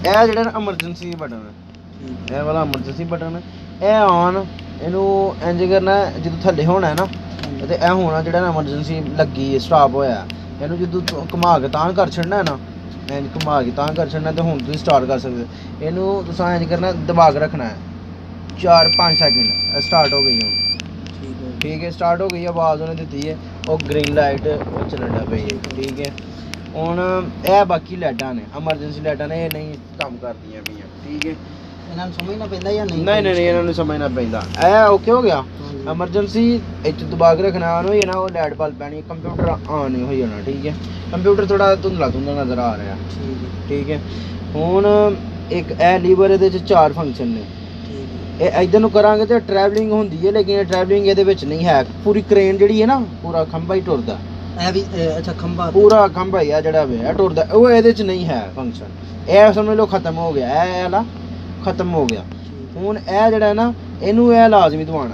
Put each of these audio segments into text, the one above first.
ਇਹ ਜਿਹੜਾ ਨਾ ਐਮਰਜੈਂਸੀ ਬਟਨ ਹੈ, ਇਹ ਵਾਲਾ ਐਮਰਜੈਂਸੀ ਬਟਨ ਹੈ। ਇਹ ਆਨ ਇਹਨੂੰ ਇੰਜ ਕਰਨਾ ਜਦੋਂ ਥੱਲੇ ਹੋਣਾ ਹੈ ਨਾ, ਤੇ ਇਹ ਹੋਣਾ ਜਿਹੜਾ ਨਾ ਐਮਰਜੈਂਸੀ ਲੱਗੀ ਸਟਾਪ ਹੋਇਆ, ਇਹਨੂੰ ਜਦੋਂ ਘੁਮਾ ਕੇ ਤਾਂ ਕਰ ਛੱਡਣਾ ਨਾ, ਇੰਜ ਘੁਮਾ ਕੇ ਤਾਂ ਕਰ ਛੱਡਣਾ, ਤੇ ਹੁਣ ਤੁਸੀਂ ਸਟਾਰਟ ਕਰ ਸਕਦੇ ਹੋ। ਇਹਨੂੰ ਤੁਸੀਂ ਇੰਜ ਕਰਨਾ, ਦਬਾ ਕੇ ਰੱਖਣਾ ਹੈ 4-5 ਸੈਕਿੰਡ। ਸਟਾर्ट हो गई हूँ, ठीक है स्टार्ट हो गई है, आवाज़ उन्हें दी है और ग्रीन लाइट वो चलना पई है, ठीक है। ਹੁਣ ਇਹ ਬਾਕੀ ਲਾਈਟਾਂ ਨੇ ਐਮਰਜੈਂਸੀ ਲਾਈਟਾਂ ਨੇ, ਇਹ ਨਹੀਂ ਕੰਮ ਕਰਦੀਆਂ ਪਈਆਂ, ਠੀਕ ਹੈ। ਇਹਨਾਂ ਨੂੰ ਸਮਝਣਾ ਪੈਂਦਾ ਜਾਂ ਨਹੀਂ? ਨਹੀਂ ਨਹੀਂ ਇਹਨਾਂ ਨੂੰ ਸਮਝਣਾ ਪੈਂਦਾ। ਇਹ ਓਕੇ ਹੋ ਗਿਆ। ਐਮਰਜੈਂਸੀ ਇੱਥੇ ਦਬਾ ਕੇ ਰੱਖਣਾ, ਆਨ ਹੋਈ ਨਾ ਉਹ ਲਾਈਟ ਬਲ ਪੈਣੀ, ਕੰਪਿਊਟਰ ਆਨ ਹੋ ਜਾਣਾ, ਠੀਕ ਹੈ। ਕੰਪਿਊਟਰ ਥੋੜਾ ਧੁੰਦਲਾ ਨਜ਼ਰ ਆ ਰਿਹਾ, ਠੀਕ ਹੈ। ਹੁਣ ਇੱਕ ਇਹ ਲੀਵਰ, ਇਹਦੇ 'ਚ 4 ਫੰਕਸ਼ਨ ਨੇ। ਇਹ ਇੱਧਰ ਨੂੰ ਕਰਾਂਗੇ ਤੇ ਟਰੈਵਲਿੰਗ ਹੁੰਦੀ ਹੈ, ਲੇਕਿਨ ਟਰੈਵਲਿੰਗ ਇਹਦੇ ਵਿੱਚ ਨਹੀਂ ਹੈ। ਪੂਰੀ ਕ੍ਰੇਨ ਜਿਹੜੀ ਹੈ ਨਾ, ਪੂਰਾ ਖੰਭਾ ਹੀ ਟੁਰਦਾ। ਇਹ ਵੀ ਅੱਛਾ ਖੰਭਾ, ਪੂਰਾ ਖੰਭਾ ਹੀ ਆ ਜਿਹੜਾ ਵੇ ਇਹ ਟੁਰਦਾ, ਉਹ ਇਹਦੇ 'ਚ ਨਹੀਂ ਹੈ ਫੰਕਸ਼ਨ। ਇਹ ਸਮਝ ਲਓ ਖਤਮ ਹੋ ਗਿਆ, ਇਹ ਵਾਲਾ ਖਤਮ ਹੋ ਗਿਆ। ਹੁਣ ਇਹ ਜਿਹੜਾ ਨਾ, ਇਹਨੂੰ ਇਹ ਲਾਜ਼ਮੀ ਦਵਾਉਣਾ।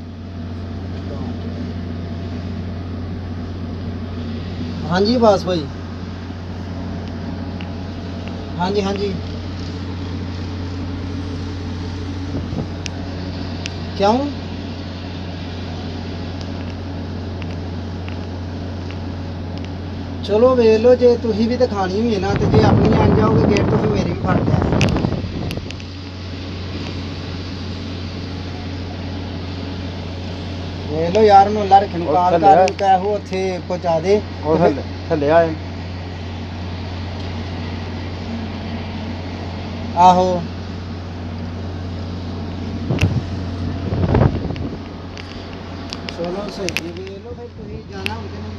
ਹਾਂਜੀ ਬਾਸ ਭਾਈ, ਹਾਂਜੀ ਹਾਂਜੀ। क्यों? चलो वेख लो, जे तुसी भी तो खानी हुई है ना, तो जे अपनी आन जाओगे गेट तो फिर मेरी भी फट जाए। वेख लो यार, मैं अल्लाह रखे कॉल कर कहो उत्थे पहुंचा दे। थल्ले आए आहो चलो सही वे लो, फिर तुम जाना होते नहीं,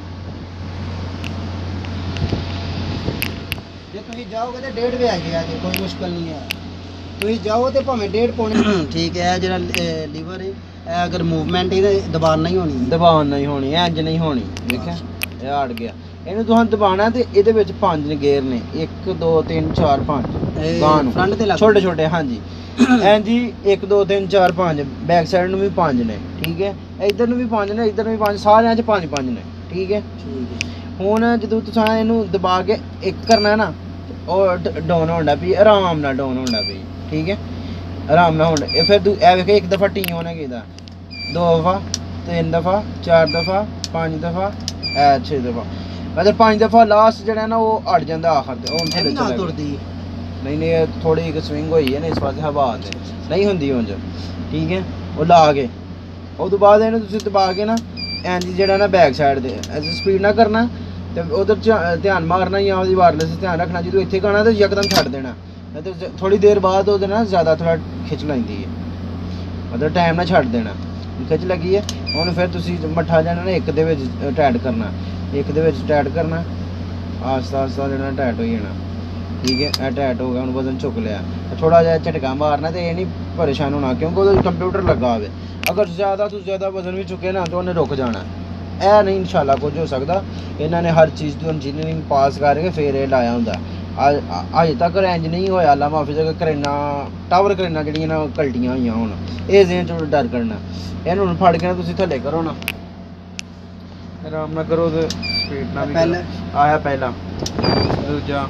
जे तुम जाओगे तो 1:30 बजे आ गया जी, कोई मुश्किल नहीं है। तुम जाओ तो भावें 1:30 पौने, ठीक है। जो लीवर है अगर मूवमेंट है दबान नहीं होनी, दबान नहीं होनी, इंज नहीं होनी। देखिए ये अड़ गया, ਇਹਨੂੰ ਤੁਹਾਨੂੰ ਦਬਾਣਾ ਤੇ ਇਹਦੇ ਵਿੱਚ 5 ਨੇ ਗੇਅਰ ਨੇ, 1 2 3 4 5 ਗਾਂ ਨੂੰ ਫਰੰਟ ਤੇ ਛੋਟੇ ਛੋਟੇ, ਹਾਂਜੀ ਹਾਂਜੀ 1 2 3 4 5। ਬੈਕ ਸਾਈਡ ਨੂੰ ਵੀ 5 ਨੇ, ਠੀਕ ਹੈ। ਇੱਧਰ ਨੂੰ ਵੀ 5 ਨੇ, ਇੱਧਰ ਨੂੰ ਵੀ 5, ਸਾਰਿਆਂ 'ਚ 5 ਨੇ, ਠੀਕ ਹੈ। ਹੁਣ ਜਦੋਂ ਤੁਸੀਂ ਇਹਨੂੰ ਦਬਾ ਕੇ ਇੱਕ ਕਰਨਾ ਨਾ, ਉਹ ਡਾਊਨ ਹੋਣਾ ਪਈ, ਆਰਾਮ ਨਾਲ ਡਾਊਨ ਹੋਣਾ ਪਈ, ਠੀਕ ਹੈ। ਆਰਾਮ ਨਾਲ ਹੋਣਾ। ਇਹ ਫਿਰ ਤੂੰ ਇਹ ਵੇਖ, ਇੱਕ ਦਫਾ ਟੀ ਹੋਣਾ ਕਿਦਾ, 2 ਦਫਾ, 3 ਦਫਾ, 4 ਦਫਾ, 5 ਦਫਾ, 6 ਦਫਾ। मतलब 5 दफ़ा लास्ट जो है ना वो अड़ जाता आखिर ते, हुण थल्ले चला गया। नहीं नहीं थोड़ी एक स्विंग हुई है ना इस पासे, हवा ते नहीं हुंदी उंज, ठीक है। वो ला के उस तो बाद इहनूं तुसीं दबा के ना इंज जेहड़ा ना बैक साइड ते स्पीड ना करना, ते उधर ध्यान मारना या ओहदी वायरलेस ध्यान रखना। जो इत्थे गाना तो यकदम छड्ड देना, तो थोड़ी देर बाद ओहदे ना ज़्यादा थोड़ा खिच लैंदी है, मतलब टाइम ना छड्ड देना। खिच लगी है हुण फिर तुसीं मट्ठा जाना ना एक दे विच टाइट करना, एक दे विच टाइट करना, आस्ता आस्ता जो टाइट हो जाना, ठीक है। यह टाइट हो गया, उन्हें वजन चुक लिया, थोड़ा जहा झटका मारना, तो ये नहीं परेशान होना क्योंकि वो कंप्यूटर लगा हुए। अगर ज़्यादा तो ज़्यादा वजन भी चुके ना तो उन्हें रुक जाना। यह नहीं इंशाल्लाह कुछ हो सकता, इन्होंने हर चीज़ की इंजीनियरिंग पास करके फिर ये लाया होंगे। अज तक इंज नहीं होया, अल्लाह माफी से करेना टावर करेना जड़ियां ना कल्टियां हुई हूँ, ये जेन चो डर करना। इन्होंने फड़ के ना तुसीं थल्ले करो ना, आराम ना करो तो स्पीड ना भी आया पहला, दूजा,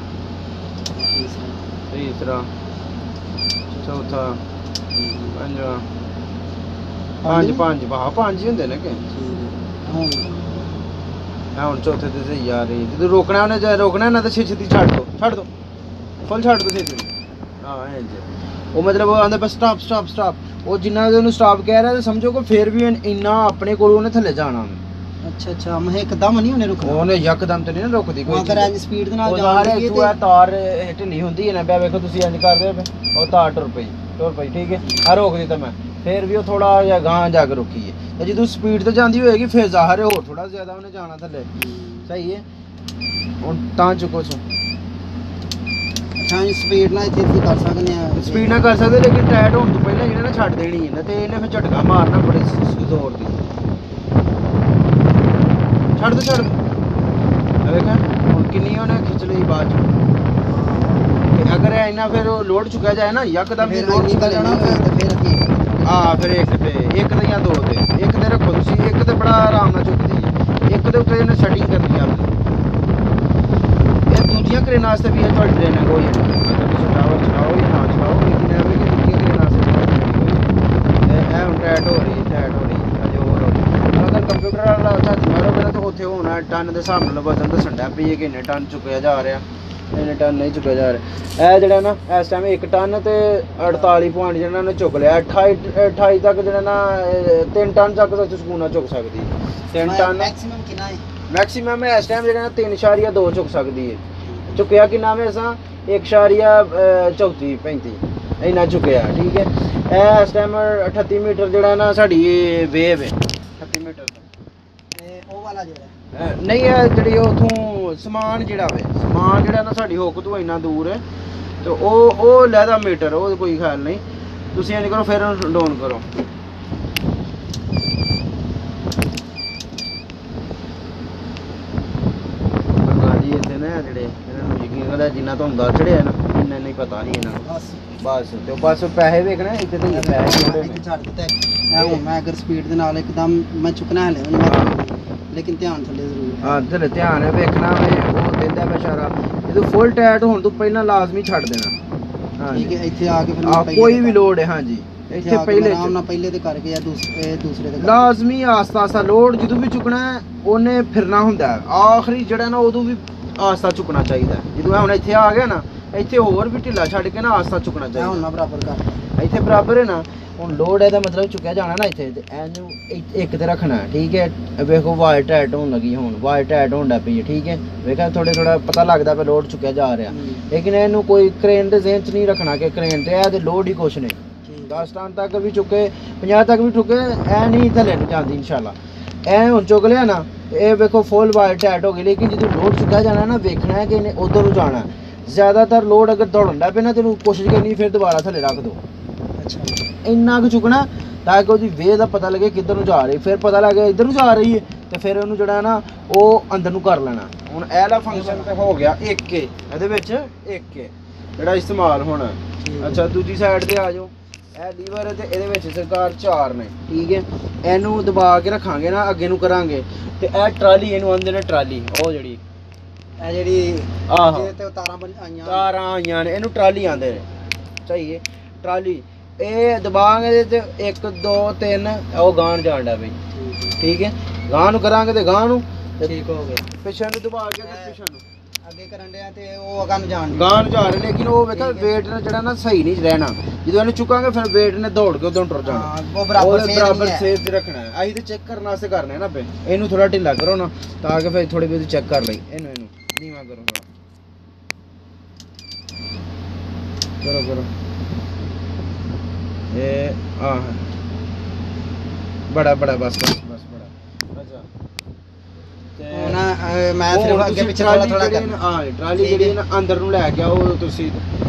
तीसरा, चौथा, पंजवा, 5 वाह 5 ही होंदे ने कि हुण चौथे ते सही आ रही। जो रोकना उन्हें रोकना ना तो छेती छड्ड दो फुल छड्ड दो छेती। हाँ वो मतलब वो आंदा बस स्टॉप स्टॉप स्टॉप, वो जिन्ना उन्हें स्टॉप कह रहा है तो समझो कि फिर भी इन्ना अपने कोलों उन्हें थल्ले जाना। अच्छा अच्छा, मैं एकदम नहीं उन्हें रुकना, उन्हें यकदम तो नहीं ना रोकदी कोई। अगर इंज स्पीड दे नाल जा रही है तो तार ढिली हुंदी है ना, बे देखो तुसी इंज करदे पे और तार टुर पई, ठीक है। आ रोक दी तो मैं फिर भी वो थोड़ा जिहा गां जाके रुकी है, तो जो स्पीड ते जांदी होएगी फिर ज़ाहिर है होर थोड़ा ज़्यादा उन्हें जाना थल्ले, सही है। हुण तां चुको सो अच्छा स्पीड ना इत्थे कर सकने आ, स्पीड ना कर सकदे, लेकिन टाइट होने तो पहले इन्हें ना छड्ड देनी है ना, ते इन्हें फिर झटका मारना बड़े जोर दी। छड़ दो देखा हुण किन्नी उन्हें खिच ली बाद च। अगर इन्ना फिर लोड चुका जाए ना यकदम फिर लोड चुका जाना, हाँ फिर एक ते या 2 ते, एक ते रखो तुसीं, एक ते बड़ा आराम नाल चुकदी है, एक ते उत्ते इन्हें सेटिंग करनी है अपनी। ये दूजियां क्रेनां आस्तै भी है थोड़ी ट्रेनिंग होई है, अगर तुसीं टावर चलाओ ਟਨ ਦੇ ਹਿਸਾਬ ਨਾਲ ਵਜ਼ਨ ਦੱਸਣ ਡਿਆ ਪਈ ਕਿ ਇੰਨੇ ਟਨ ਚੁੱਕਿਆ ਜਾ ਰਿਹਾ, ਇੰਨੇ ਟਨ ਨਹੀਂ ਚੁੱਕਿਆ ਜਾ ਰਿਹਾ। ਇਹ ਜਿਹੜਾ ਨਾ ਇਸ ਟਾਈਮ 1 ਟਨ ਤੇ 48 ਪੁਆਇੰਟ ਜਿਹੜਾ ਨਾ ਚੁੱਕ ਲਿਆ। 28 ਤੱਕ ਜਿਹੜਾ ਨਾ 3 ਟਨ ਤੱਕ ਸਕੂਨ ਨਾਲ ਚੁੱਕ ਸਕਦੀ ਹੈ। 3 ਟਨ ਮੈਕਸਿਮਮ ਕਿੰਨਾ ਹੈ? ਮੈਕਸਿਮਮ ਇਸ ਟਾਈਮ ਜਿਹੜਾ ਨਾ 3.2 ਚੁੱਕ ਸਕਦੀ ਹੈ। ਚੁੱਕਿਆ ਕਿੰਨਾ ਵੇ ਅਸਾਂ 1.34-35 ਇੰਨਾ ਚੁੱਕਿਆ, ਠੀਕ ਹੈ। ਇਹ ਇਸ ਟਾਈਮ 38 ਮੀਟਰ ਜਿਹੜਾ ਨਾ ਸਾਡੀ ਵੇਵ ਹੈ, 38 ਮੀਟਰ ਤੇ ਉਹ ਵਾਲਾ ਜਿਹੜਾ ਨਹੀਂ ਹੈ ਜਿਹੜੀ ਉਥੋਂ ਸਮਾਨ ਜਿਹੜਾ ਨਾ ਸਾਡੀ ਹੁੱਕ ਤੋਂ ਇੰਨਾ ਦੂਰ ਹੈ ਤੇ ਉਹ ਲੈਦਾ ਮੀਟਰ, ਉਹ ਕੋਈ ਖਿਆਲ ਨਹੀਂ। ਤੁਸੀਂ ਇੰਝ ਕਰੋ ਫਿਰ ਡਾਊਨ ਕਰੋ। ਜੀ ਇੱਥੇ ਨਾ ਜਿਹੜੇ ਇਹਨਾਂ ਨੂੰ ਯਕੀਨ ਕਰਦਾ ਜਿੰਨਾ ਤੁਹਾਨੂੰ ਦੱਸ ਚੜਿਆ ਨਾ ਇੰਨਾ ਨਹੀਂ ਪਤਾ ਨਹੀਂ ਇਹਨਾਂ ਨੂੰ। ਬਸ ਤੇ ਬਸ ਪੈਸੇ ਵੇਖਣਾ ਇੱਥੇ ਤੇ ਪੈਸੇ ਛੱਡ ਦਿੱਤਾ ਹੈ। ਹੁਣ ਮੈਂ ਅਗਰ ਸਪੀਡ ਦੇ ਨਾਲ ਇੱਕਦਮ ਮੈਂ ਚੁੱਕਣਾ ਹਲੇ ਉਹਨੂੰ, ਲੇਕਿਨ ਧਿਆਨ ਥੱਲੇ ਜ਼ਰੂਰ। ਹਾਂ ਥੱਲੇ ਧਿਆਨ ਵੇਖਣਾ ਵੇ, ਉਹ ਦਿੰਦਾ ਇਸ਼ਾਰਾ। ਜਦੋਂ ਫੁੱਲ ਟਾਇਟ ਹੋਣ ਤੋਂ ਪਹਿਲਾਂ ਲਾਜ਼ਮੀ ਛੱਡ ਦੇਣਾ। ਠੀਕ ਹੈ, ਇੱਥੇ ਆ ਕੇ ਫਿਰ ਕੋਈ ਵੀ ਲੋਡ ਹੈ, ਹਾਂਜੀ ਇੱਥੇ ਪਹਿਲੇ ਤੇ ਕਰਕੇ ਜਾਂ ਦੂਸਰੇ ਤੇ ਲਾਜ਼ਮੀ ਆਸਤਾ ਲੋਡ ਜਦੋਂ ਵੀ ਚੁੱਕਣਾ ਉਹਨੇ ਫਿਰਨਾ ਹੁੰਦਾ। ਆਖਰੀ ਜਿਹੜਾ ਨਾ ਉਦੋਂ ਵੀ ਆਸਤਾ ਚੁੱਕਣਾ ਚਾਹੀਦਾ। ਜਦੋਂ ਹੁਣ ਇੱਥੇ ਆ ਗਿਆ ਨਾ, ਇੱਥੇ ਹੋਰ ਵੀ ਢਿੱਲਾ ਛੱਡ ਕੇ ਨਾ ਆਸਤਾ ਚੁੱਕਣਾ ਚਾਹੀਦਾ। ਹੁਣ ਮੈਂ ਬਰਾਬਰ ਕਰਦਾ, ਇੱਥੇ ਬਰਾਬਰ ਹੈ ਨਾ। ਹੁਣ ਲੋਡ ਇਹਦਾ ਮਤਲਬ ਚੁੱਕਿਆ ਜਾਣਾ ਨਾ ਇੱਥੇ, ਤੇ ਇਹਨੂੰ ਇੱਕ ਤੇ ਰੱਖਣਾ, ਠੀਕ ਹੈ। ਵੇਖੋ ਵਾਇਰ ਟਾਈਟ ਹੋਣ ਲੱਗੀ, ਹੁਣ ਵਾਇਰ ਟਾਈਟ ਹੋਣ ਲੱਗ ਪਈ ਹੈ, ਠੀਕ ਹੈ। ਵੇਖਿਆ ਥੋੜਾ ਪਤਾ ਲੱਗਦਾ ਪਿਆ ਲੋਡ ਚੁੱਕਿਆ ਜਾ ਰਿਹਾ, ਲੇਕਿਨ ਇਹਨੂੰ ਕੋਈ ਕ੍ਰੇਨ ਦੇ ਜ਼ੇਨ 'ਚ ਨਹੀਂ ਰੱਖਣਾ ਕਿ ਕ੍ਰੇਨ ਤੇ ਇਹਦੇ ਲੋਡ ਹੀ ਕੁਛ ਨਹੀਂ। 10 ਟਨ ਤੱਕ ਵੀ ਚੁੱਕੇ, 50 ਤੱਕ ਵੀ ਚੁੱਕੇ, ਇਹ ਨਹੀਂ ਥੱਲੇ ਨੂੰ ਜਾਂਦੀ ਇਨਸ਼ਾਅੱਲਾ। ਇਹ ਹੁਣ ਚੁੱਕ ਲਿਆ ਨਾ, ਇਹ ਵੇਖੋ ਫੁੱਲ ਵਾਇਰ ਟਾਈਟ ਹੋ ਗਈ, ਲੇਕਿਨ ਜਦੋਂ ਲੋਡ ਚੁੱਕਿਆ ਜਾਣਾ ਨਾ, ਵੇਖਣਾ ਹੈ ਕਿ ਇਹਨੇ ਉਧਰ ਨੂੰ ਜਾਣਾ। ਜ਼ਿਆਦਾਤਰ ਲੋਡ ਅਗਰ ਦੌੜਨ ਲੱਗ ਪਏ ਨਾ, ਤੈਨੂੰ ਕੋਸ਼ਿਸ਼ ਕਰਨੀ ਫਿਰ ਦੁਬਾਰਾ ਥੱਲੇ ਰੱਖ ਦਿਓ। ਅੱਛਾ, ਇੰਨਾ ਕੁ ਚੁੱਕਣਾ ਤਾਂ ਕਿ ਉਹਦੀ ਵੇਅ ਦਾ ਪਤਾ ਲੱਗੇ ਕਿੱਧਰ ਨੂੰ ਜਾ ਰਹੀ। ਫਿਰ ਪਤਾ ਲੱਗ ਗਿਆ ਇੱਧਰ ਨੂੰ ਜਾ ਰਹੀ ਹੈ ਤੇ ਫਿਰ ਉਹਨੂੰ ਜਿਹੜਾ ਨਾ ਉਹ ਅੰਦਰ ਨੂੰ ਕਰ ਲੈਣਾ। ਹੁਣ ਇਹ ਵਾਲਾ ਫੰਕਸ਼ਨ ਤੇ ਹੋ ਗਿਆ ਇੱਕ ਇਹਦੇ ਵਿੱਚ ਇੱਕ ਜਿਹੜਾ ਇਸਤੇਮਾਲ ਹੋਣਾ। ਅੱਛਾ, ਦੂਜੀ ਸਾਈਡ ਤੇ ਆ ਜਾਓ। ਇਹ ਲੀਵਰ ਹੈ ਤੇ ਇਹਦੇ ਵਿੱਚ ਸਰਕਾਰ 4 ਨੇ, ਠੀਕ ਹੈ। ਇਹਨੂੰ ਦਬਾ ਕੇ ਰੱਖਾਂਗੇ ਨਾ, ਅੱਗੇ ਨੂੰ ਕਰਾਂਗੇ ਤੇ ਇਹ ਟਰਾਲੀ, ਇਹਨੂੰ ਆਂਦੇ ਨੇ ਟਰਾਲੀ, ਉਹ ਜਿਹੜੀ ਇਹ ਜਿਹੜੀ ਆਹੋ ਤੇ ਤਾਰਾਂ ਆਈਆਂ ਨੇ, ਇਹਨੂੰ ਟਰਾਲੀ ਆਂਦੇ ਨੇ। ਸਹੀ ਹੈ, ਟਰਾਲੀ। ਇਹ ਦਬਾਂਗੇ ਇਹਦੇ ਤੇ 1 2 3 ਉਹ ਗਾਂ ਜਾਣ ਡਿਆ ਬਈ, ਠੀਕ ਹੈ। ਗਾਂ ਨੂੰ ਕਰਾਂਗੇ ਤੇ ਗਾਂ ਨੂੰ ਠੀਕ ਹੋ ਗਿਆ। ਪਿੱਛੇ ਨੂੰ ਦਬਾ ਕੇ ਤੇ ਪਿੱਛੇ ਨੂੰ ਅੱਗੇ ਕਰਨ ਡਿਆ ਤੇ ਉਹ ਅਗਾਂ ਨੂੰ ਜਾਣ ਗਾਂ ਨੂੰ ਜਾ ਰਹੇ, ਲੇਕਿਨ ਉਹ ਵੇਖਾ ਵੇਟ ਨੇ ਜਿਹੜਾ ਨਾ ਸਹੀ ਨਹੀਂ ਰਹਿਣਾ। ਜਦੋਂ ਇਹਨੂੰ ਚੁੱਕਾਂਗੇ ਫਿਰ ਵੇਟ ਨੇ ਦੌੜ ਕੇ ਉਦੋਂ ਟੁਰ ਜਾਣਾ। ਉਹ ਬਰਾਬਰ ਸੇਫ ਤੇ ਰੱਖਣਾ ਹੈ। ਅਸੀਂ ਤੇ ਚੈੱਕ ਕਰਨ ਵਾਸਤੇ ਕਰਨੇ ਨਾ ਬੇ। ਇਹਨੂੰ ਥੋੜਾ ਢਿੱਲਾ ਕਰੋ ਨਾ ਤਾਂ ਕਿ ਫਿਰ ਥੋੜੀ ਬਹੁਤੀ ਚੈੱਕ ਕਰ ਲਈ। ਇਹਨੂੰ ਨੀਵਾ ਕਰੋ ਕਰੋ ਇਹ ਆਹ ਬੜਾ ਬਸ ਬੜਾ। ਅੱਛਾ, ਹੁਣ ਮੈਂ ਸਿਰਫ ਅੱਗੇ ਪਿੱਛੇ ਥੋੜਾ ਕਰਨਾ। ਹਾਂ, ਟਰਾਲੀ ਜਿਹੜੀ ਨਾ ਅੰਦਰ ਨੂੰ ਲੈ ਕੇ ਆਓ। ਤੁਸੀਂ